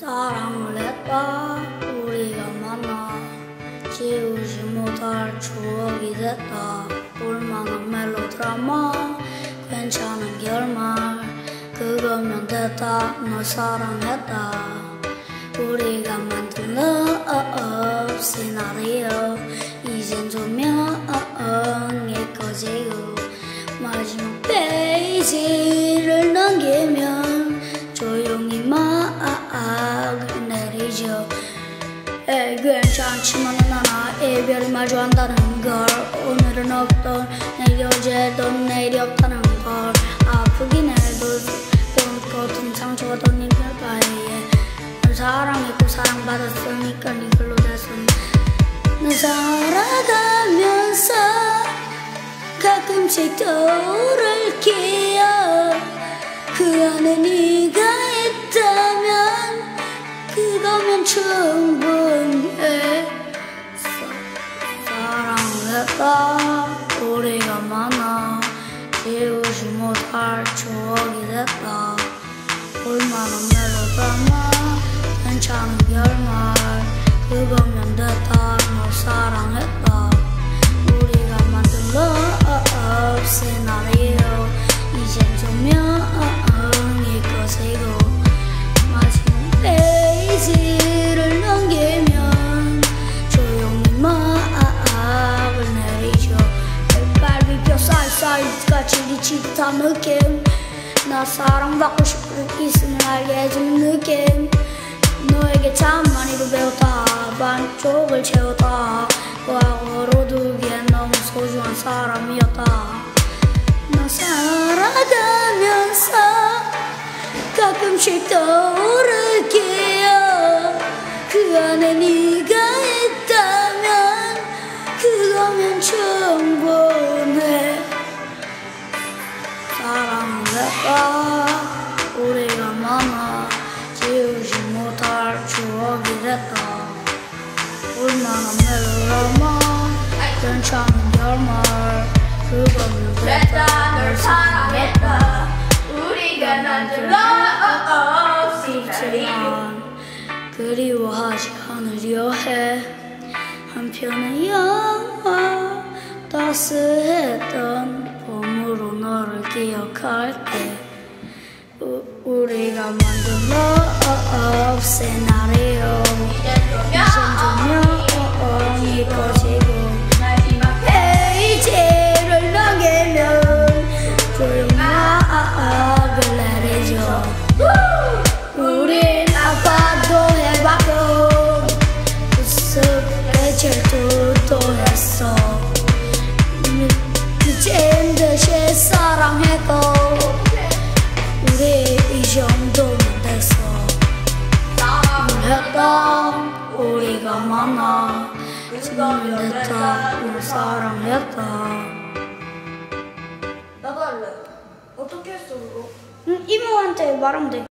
사랑을 했다 우리가 만나 지우지 못할 추억이 됐다 볼만한 멜로드라마 괜찮은 결말 그거면 됐다 널 사랑했다 우리가 만든 love 시나리오 이젠 조명이 꺼지고 마지막 페이지를 넘기면 조용히 막을 내리죠 괜찮지만 나나 이별을 마주한다는 걸 오늘은 없던 내일 어제도 내일이 없다는 걸 아프긴 해도 돈 상처가 더 있는 바위에 널 사랑했고 사랑받았으니까 이걸로 됐음 널 살아가면서 가끔씩 떠오를 기억 그 안에 네가 있다면 그거면 충분해 사랑했다 우리가 만나 지우지 못할 추억이 됐다 볼만한 멜로드라마 괜찮은 결말 그거면 됐다 널 사랑했다 우리가 만든 love 시나리오 이젠 조명이 꺼지고 마지막 페이지를 넘기면 조용히 막을 내리죠 백발비벼 쌀쌀같이 지친 듯한 느낌 나 사랑받고 싶고 있음을 알게 해주는 느낌 너에게 참 많이도 배웠다 반쪽을 채웠다 과거로 두기엔 너무 소중한 사람이었다 너 살아가면서 가끔씩 떠오르기요 그 안에 네가 있다면 그거면 충분해 사랑했다 우리가 만나 지우지 못할 추억이 됐다 볼만한 멜로드라마 괜찮은 결말 그거면 됐다 널 사랑했다 우리가 만든 love 시나리오 그리워하지 않으려 해 한편의 영화 따스했던 봄으로 너를 기억할게 우리가 만든 love 시나리오 이젠 조명이 꺼지고 마지막 페이지를 넘기면 조용히 막을 내리죠 우린 아파도 해봤고 그 숲에 질투도 했어 미친 듯이 사랑했고 우리 이 정도면 됐어 했다 우리가 만나 지금은 됐다 널 사랑했다 나도 할래 어떻게 했어 그거? 이모한테 말하면 돼